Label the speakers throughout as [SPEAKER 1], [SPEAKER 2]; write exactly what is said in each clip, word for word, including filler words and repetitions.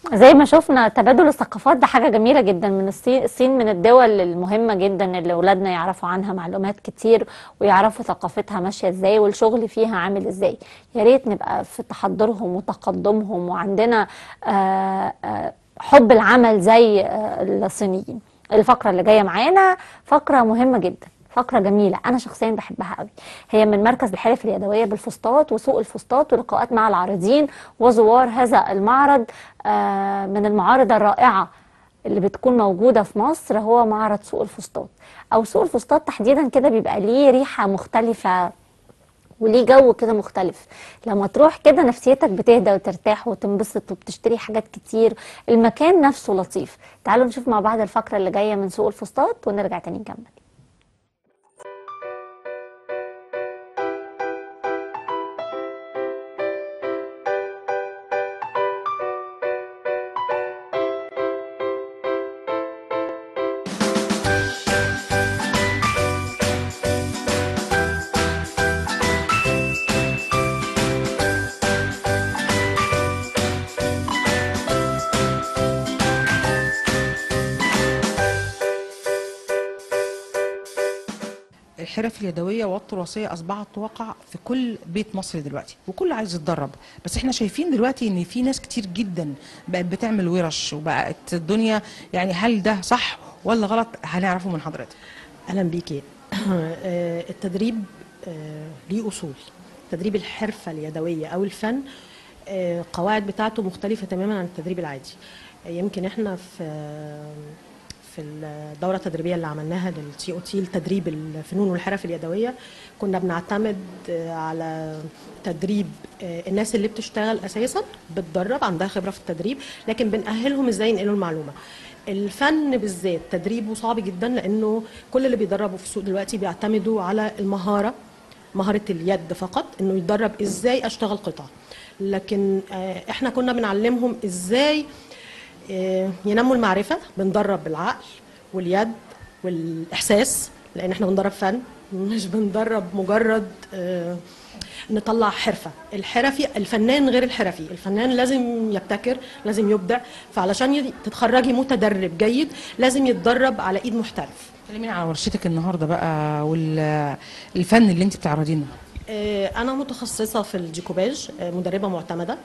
[SPEAKER 1] زي ما شفنا تبادل الثقافات ده حاجة جميلة جدا من الصين. الصين من الدول المهمة جدا اللي أولادنا يعرفوا عنها معلومات كتير، ويعرفوا ثقافتها ماشية ازاي والشغل فيها عامل ازاي. يا ريت نبقى في تحضرهم وتقدمهم، وعندنا آه، آه، حب العمل زي آه، الصينيين. الفقرة اللي جاية معانا فقرة مهمة جدا، فقرة جميلة أنا شخصيا بحبها قوي. هي من مركز الحرف اليدوية بالفسطاط وسوق الفسطاط، ولقاءات مع العارضين وزوار هذا المعرض. آه، من المعارض الرائعة اللي بتكون موجودة في مصر هو معرض سوق الفسطاط، أو سوق الفسطاط تحديدا. كده بيبقى ليه ريحة مختلفة وليه جو كده مختلف. لما تروح كده نفسيتك بتهدى وترتاح وتنبسط وبتشتري حاجات كتير. المكان نفسه لطيف. تعالوا نشوف مع بعض الفقرة اللي جاية من سوق الفسطاط ونرجع تاني نكمل.
[SPEAKER 2] الحرف اليدويه والتراثيه اصبحت واقع في كل بيت مصري دلوقتي، وكل عايز يتدرب. بس احنا شايفين دلوقتي ان في ناس كتير جدا بقت بتعمل ورش، وبقت الدنيا يعني هل ده صح ولا غلط؟ هنعرفه من حضرتك.
[SPEAKER 3] اهلا بيكي. آه، التدريب آه، ليه اصول. تدريب الحرفه اليدويه او الفن آه، القواعد بتاعته مختلفه تماما عن التدريب العادي. آه، يمكن احنا في في الدوره التدريبيه اللي عملناها للتي او تي لتدريب الفنون والحرف اليدويه، كنا بنعتمد آه، على تدريب آه، الناس اللي بتشتغل اساسا بتدرب عندها خبره في التدريب، لكن بنأهلهم ازاي ينقلوا المعلومه. الفن بالذات تدريبه صعب جدا، لانه كل اللي بيدربوا في السوق دلوقتي بيعتمدوا على المهاره، مهاره اليد فقط، انه يتدرب ازاي اشتغل قطع. لكن آه، احنا كنا بنعلمهم ازاي آه، ينموا المعرفه. بندرب بالعقل واليد والاحساس، لان احنا بندرب فن، مش بندرب مجرد آه، نطلع حرفه. الحرفي الفنان غير الحرفي، الفنان لازم يبتكر، لازم يبدع. فعلشان ي- تتخرجي متدرب جيد لازم يتدرب على ايد محترف.
[SPEAKER 2] كلميني على ورشتك النهارده بقى والفن اللي انت بتعرضينه.
[SPEAKER 3] آه، انا متخصصه في الديكوباج، آه، مدربه معتمده.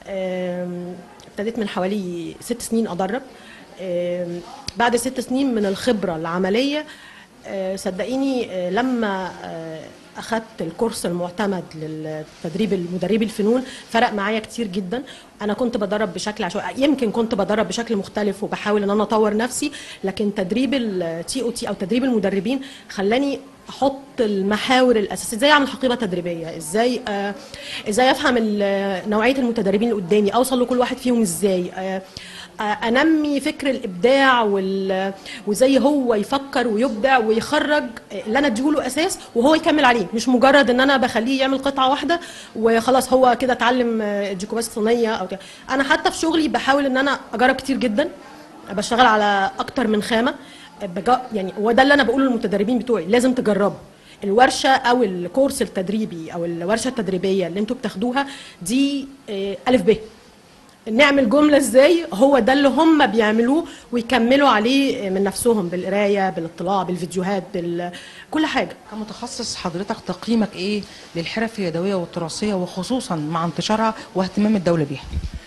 [SPEAKER 3] آم، ابتديت من حوالي ست سنين ادرب. آم، بعد ست سنين من الخبره العمليه، آه، صدقيني آه، لما آه، اخدت الكورس المعتمد للتدريب المدربي الفنون فرق معايا كتير جدا. انا كنت بدرب بشكل عشوائي، يمكن كنت بدرب بشكل مختلف وبحاول ان انا اطور نفسي، لكن تدريب التي او تي او تدريب المدربين خلاني احط المحاور الاساسيه. ازاي اعمل حقيبه تدريبيه، ازاي آه ازاي افهم ال- نوعيه المتدربين اللي قدامي، اوصل لكل واحد فيهم ازاي، آه آه، انمي فكر الابداع وال- وازاي هو يفكر ويبدع ويخرج اللي انا اديهوله اساس وهو يكمل عليه، مش مجرد ان انا بخليه يعمل قطعه واحده وخلاص هو كده اتعلم آه، الديكوباج الصينيه او كده. انا حتى في شغلي بحاول ان انا اجرب كتير جدا، بشتغل على اكتر من خامه. بجا يعني هو ده اللي انا بقوله للمتدربين بتوعي، لازم تجربوا الورشه او الكورس التدريبي او الورشه التدريبيه اللي انتوا بتاخدوها دي. آه، الف ب نعمل جمله ازاي، هو ده اللي هم بيعملوه ويكملوا عليه من نفسهم، بالقرايه بالاطلاع بالفيديوهات بكل حاجه.
[SPEAKER 2] كمتخصص حضرتك تقييمك ايه للحرف اليدويه والتراثيه، وخصوصا مع انتشارها واهتمام الدوله بيها؟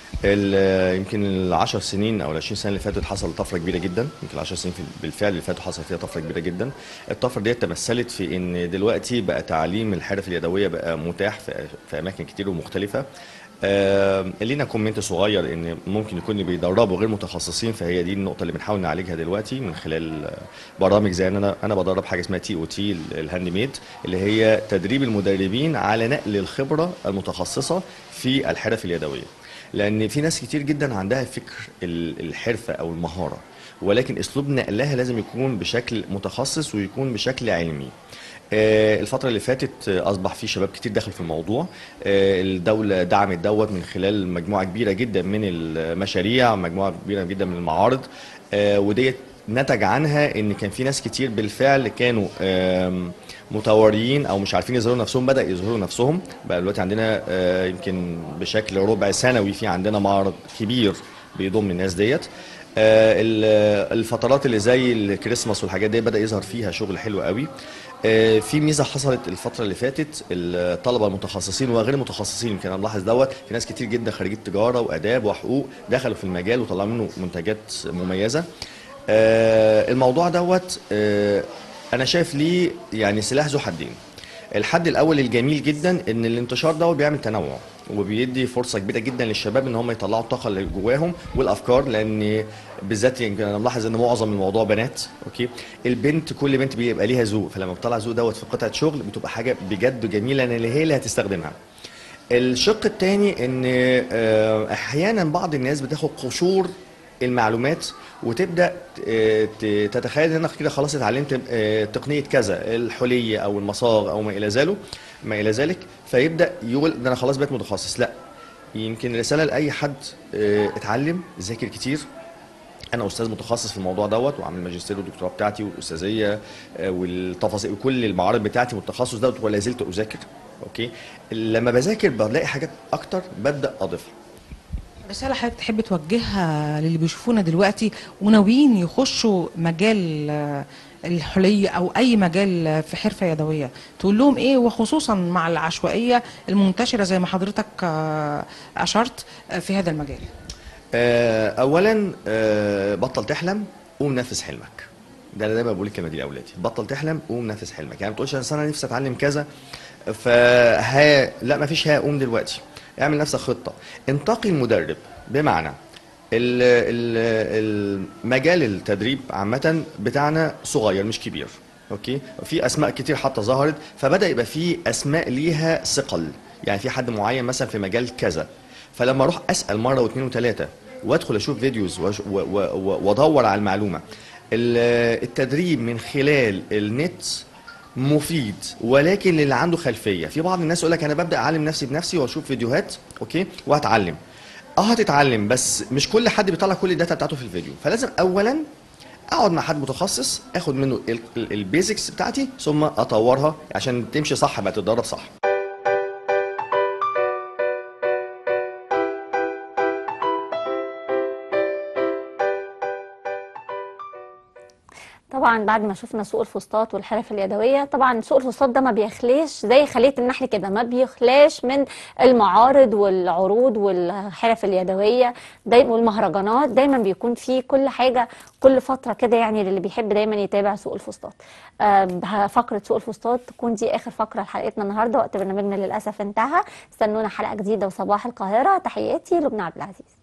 [SPEAKER 4] ال- يمكن العشر سنين او العشرين سنه اللي فاتت حصل طفره كبيره جدا. يمكن العشر سنين في- بالفعل اللي فاتوا حصل فيها طفره كبيره جدا. الطفره دي تمثلت في ان دلوقتي بقى تعليم الحرف اليدويه بقى متاح في, في اماكن كتير ومختلفه. آه لينا كومنت صغير ان ممكن يكون اللي بيدربوا غير متخصصين، فهي دي النقطه اللي بنحاول نعالجها دلوقتي من خلال آه، برامج زي ان انا انا بدرب حاجه اسمها تي او تي الهاند ميد، اللي هي تدريب المدربين على نقل الخبره المتخصصه في الحرف اليدويه. لان في ناس كتير جدا عندها فكر ال- الحرفه او المهاره، ولكن اسلوب نقلها لازم يكون بشكل متخصص ويكون بشكل علمي. آه، الفترة اللي فاتت آه، أصبح في شباب كتير داخل في الموضوع. آه، الدولة دعمت دوت من خلال مجموعة كبيرة جدا من المشاريع، مجموعة كبيرة جدا من المعارض. آه، وديت نتج عنها ان كان في ناس كتير بالفعل كانوا آم، متوريين او مش عارفين يظهروا نفسهم، بدأ يظهروا نفسهم. بقى دلوقتي عندنا آه، يمكن بشكل ربع سنوي في عندنا معرض كبير بيضم الناس ديت. آه، ال- الفترات اللي زي الكريسماس والحاجات دي بدأ يظهر فيها شغل حلو قوي. آه، في ميزه حصلت الفتره اللي فاتت، الطلبه المتخصصين وغير المتخصصين، يمكن انا ملاحظ دوت في ناس كتير جدا خريجه تجاره واداب وحقوق دخلوا في المجال وطلعوا منه منتجات مميزه. آه، الموضوع دوت آه، انا شايف ليه يعني سلاح ذو حدين. الحد الاول الجميل جدا ان الانتشار ده بيعمل تنوع وبيدي فرصه كبيره جدا للشباب ان هم يطلعوا الطاقه اللي جواهم والافكار، لان بالذات يمكن انا ملاحظ ان معظم الموضوع بنات. اوكي، البنت كل بنت بيبقى ليها ذوق، فلما بتطلع ذوق دوت في قطعه شغل بتبقى حاجه بجد جميله ان هي اللي هتستخدمها. الشق الثاني ان آه، احيانا بعض الناس بتاخد قشور المعلومات وتبدا آه، ت- تتخيل ان انا كده خلاص اتعلمت آه، تقنيه كذا، الحليه او المصاغ او ما الى ذلك ما الى ذلك فيبدا يقول ده انا خلاص بقيت متخصص. لا، يمكن رساله لاي حد آه، اتعلم، ذاكر كتير. انا استاذ متخصص في الموضوع دوت وعامل ماجستير والدكتوراه بتاعتي والاستاذيه آه، والتفاصيل وكل المعارض بتاعتي والتخصص دوت ولا زلت اذاكر. اوكي، لما بذاكر بلاقي حاجات اكتر ببدا اضيفها.
[SPEAKER 2] رسالة حضرتك تحب توجهها للي بيشوفونا دلوقتي وناويين يخشوا مجال آه، الحلي او اي مجال آه، في حرفة يدوية، تقول لهم ايه؟ وخصوصا مع العشوائية المنتشرة زي ما حضرتك آه، اشرت آه، في هذا المجال.
[SPEAKER 4] آه، اولا آه، بطل تحلم، قوم نفذ حلمك. ده انا دايما بقول الكلمه دي لاولادي، بطل تحلم قوم نفذ حلمك. يعني ما تقولش انا انا نفسي اتعلم كذا فها، لا ما فيش ها، قوم دلوقتي اعمل نفسك خطه، انتقي المدرب. بمعنى ال- ال- المجال التدريب عامه بتاعنا صغير مش كبير. اوكي، في اسماء كتير حتى ظهرت فبدا يبقى في اسماء ليها ثقل، يعني في حد معين مثلا في مجال كذا، فلما اروح اسال مره واثنين وثلاثه وادخل اشوف فيديوز وأش- و- و- و- وادور على المعلومه. ال- التدريب من خلال النت مفيد، ولكن للي عنده خلفيه. في بعض الناس يقول لك انا ببدا اعلم نفسي بنفسي واشوف فيديوهات اوكي وهتعلم. اه هتتعلم، بس مش كل حد بيطلع كل الداتا بتاعته في الفيديو، فلازم اولا اقعد مع حد متخصص اخد منه البيزكس بتاعتي ثم اطورها عشان تمشي صح بقى تتدرب صح.
[SPEAKER 1] طبعا بعد ما شفنا سوق الفسطاط والحرف اليدويه، طبعا سوق الفسطاط ده ما بيخلاش زي خليه النحل كده، ما بيخلاش من المعارض والعروض والحرف اليدويه دايما والمهرجانات، دايما بيكون فيه كل حاجه كل فتره كده، يعني للي بيحب دايما يتابع سوق الفسطاط. آه، فقره سوق الفسطاط تكون دي اخر فقره لحلقتنا النهارده، وقت برنامجنا للاسف انتهى. استنونا حلقه جديده وصباح القاهره. تحياتي لبنى عبد العزيز.